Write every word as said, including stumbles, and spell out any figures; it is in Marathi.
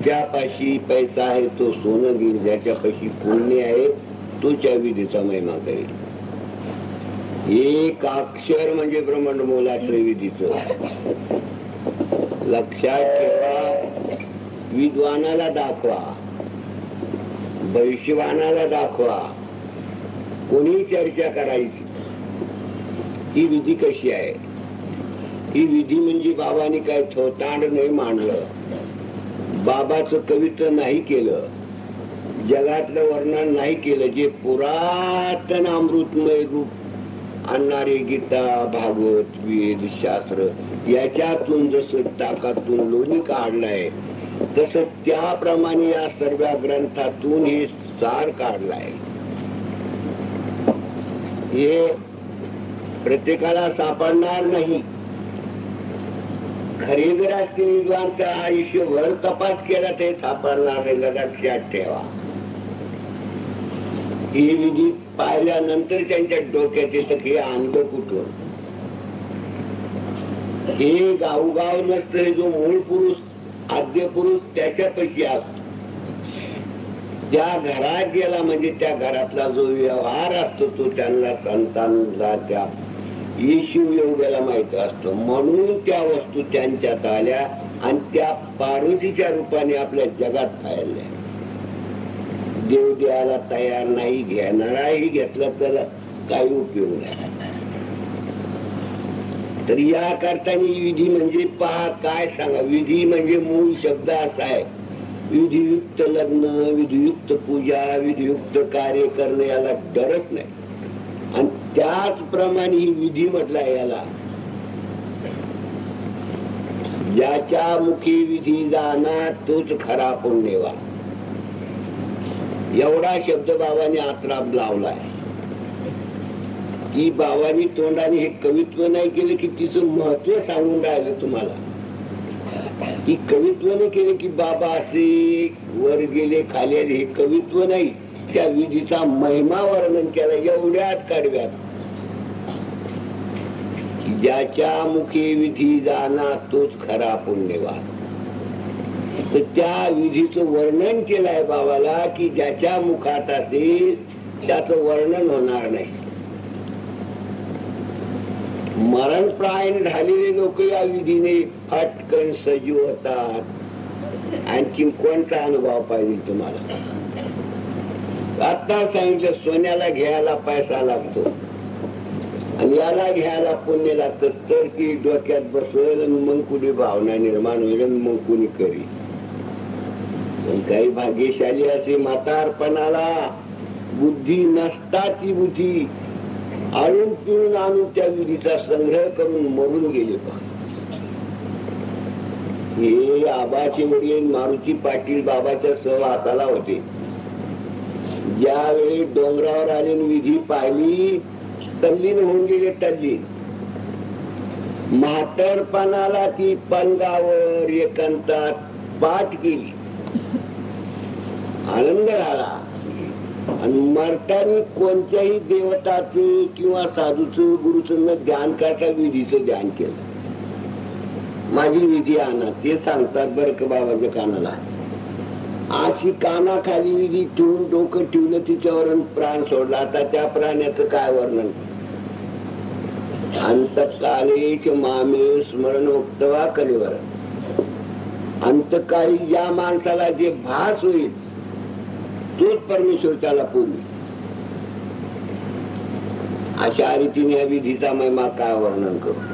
ज्यापाशी पैसा आहे तो सोनं घेईल, ज्याच्यापाशी पुण्य आहे तो त्या विधीचा महिमा करेल. एक अक्षर म्हणजे ब्रह्मांड मोलाचं विधीचं. लक्षात ठेवा. विद्वानाला दाखवा, भविष्यवानाला दाखवा, कोणी चर्चा करायची ही विधी कशी आहे. ही विधी म्हणजे बाबांनी काय थोतांड नाही मांडलं, बाबाचं कवित्व नाही केलं, जगातलं वर्णन नाही केलं. जे पुरातन अमृतमय रूप आणणारे गीता, भागवत, वेद, शास्त्र याच्यातून जसं टाकातून लोणी काढलाय तसं त्याप्रमाणे या सर्व ग्रंथातून हे सार काढलाय. हे प्रत्येकाला सापडणार नाही. खरे जर असतील विद्वानचा आयुष्यभर तपास केला ते सापडणार नाही. लक्षात ठेवा. ही विधी पाहिल्यानंतर त्यांच्या डोक्यात येतं की आणलं कुठून. हे गावगाव नसतं, जो मूळ पुरुष आद्य पुरुष त्याच्यापैकी असतो. त्या घरात गेला म्हणजे त्या घरातला जो व्यवहार असतो तो त्यांना संतांना त्या येशू एवढ्याला माहित असतो. म्हणून त्या वस्तू त्यांच्यात आल्या आणि त्या पार्वतीच्या रूपाने आपल्या जगात पाहिल्या. देव द्यायला तयार नाही, घेणाराही घेतला तर काही उपयोग नाही. तर या करताना विधी म्हणजे पहा काय सांगा. विधी म्हणजे मूळ शब्द असा आहे, विधियुक्त लग्न, विधियुक्त पूजा, विधियुक्त कार्य करणे, याला डरच नाही. आणि त्याचप्रमाणे ही विधी म्हटलाय याला. ज्याच्या मुखी विधी जाणार तोच खरा पुण्यवान. एवढा शब्द बाबांनी आत्राब लावलाय की बाबांनी तोंडाने हे कवित्व नाही केलं की तिचं महत्व सांगून राहिलं तुम्हाला. की कवित्व नाही केले की बाबा असे वर गेले खाली आले, हे कवित्व नाही. त्या विधीचा महिमा वर्णन केला एवढ्यात कडव्यात. ज्याच्या मुखी विधी जाणार तोच खरा पुण्यवान. तर त्या विधीचं वर्णन केलंय बाबाला की ज्याच्या मुखात असेल त्याचं वर्णन होणार नाही. मरणप्रायण झालेले लोक या विधीने फटकन सजीव होतात. आणखी कोणता अनुभव पाहिजे तुम्हाला. आता सांगितलं सोन्याला घ्यायला पैसा लागतो आणि याला घ्यायला पुण्य लागतं. तर ती डोक्यात बसवेल मग कुणी भावना निर्माण होईल, मग कुणी करी. काही भाग्यशाली असे म्हातारपणाला बुद्धी नसता ती बुद्धी आणून पिळून आणून त्या विधीचा संग्रह करून मरून गेले. हे आबाचे वडील मारुती पाटील बाबाच्या सहवासाला होते. ज्यावेळी डोंगरावर आले विधी पाहिली तल्लीन होऊन गेले. तल्लीन म्हातारपणाला ती पलंगावर एकांतात पाठ केली, आनंद झाला. आणि मरतानी कोणत्याही देवताचं किंवा साधूचं गुरुचं ध्यान करता विधीचं ध्यान केलं. माझी विधी आणा ते सांगतात बरं का बाबाच्या कानाला. अशी कानाखाली विधी ठेवून डोकं ठेवलं तिच्यावर प्राण सोडला. आता त्या प्राण्याचं काय वर्णन. अंतकाळी मामे स्मरण उक्तवा कलेवर. अंतकाळी ज्या माणसाला जे भास होईल तोच परमेश्वर त्याला पूर्वी. अशा रीतीने या विधीचा महिमा काय वर्णन करू.